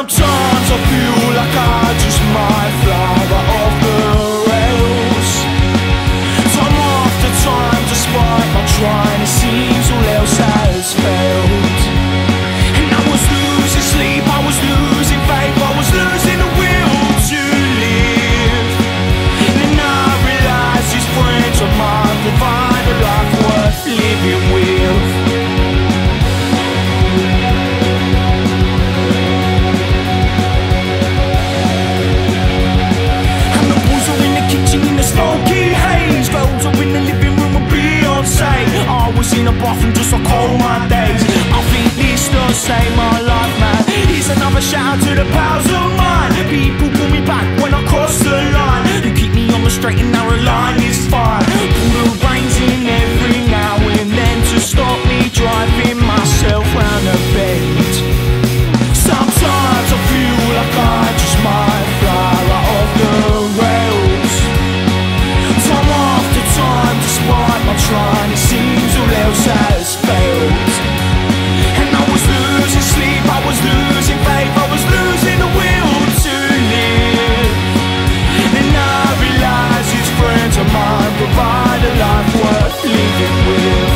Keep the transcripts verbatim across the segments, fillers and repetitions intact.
Sometimes I feel like I just might fly right off the rails. Time after time, despite my trying, it seems all else has failed. And I was losing sleep, I was losing faith, I was losing the will to live. And then I realised these friends of mine provide a life worth living with. In a bathroom just like all my days. I think this does save my life, man. Here's another shout out to the pals of mine. People pull me back when I cross the line. You keep me on the straight and narrow line, it's fine. Pull the reins in every now and then to stop me driving myself round a bend. Sometimes I feel like I just might fly right off the rails. Time after time, despite my trying, it seems all else has failed. And I was losing sleep, I was losing faith, I was losing the will to live. And I realised these friends of mine provide a life worth living with.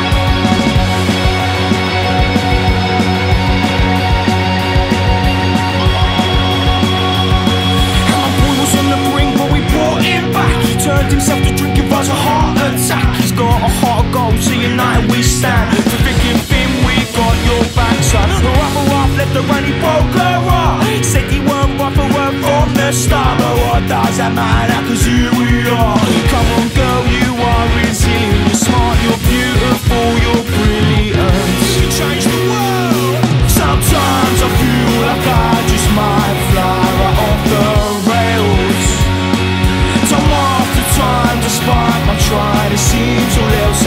And my boy was on the brink, but we brought him back. He turned himself to drink, it was a heart attack. He's got a heart of gold, so united we stand. For thick and thin, we got your back, son. The other half left the run, he broke her heart. Said he weren't right for her from the start. But what does that matter, cause here we are. Come on girl, you are resilient, you're smart, you're beautiful, you're brilliant. You change the world. Sometimes I feel like I just might fly right off the rails. Time after time, despite my trying, it seems all else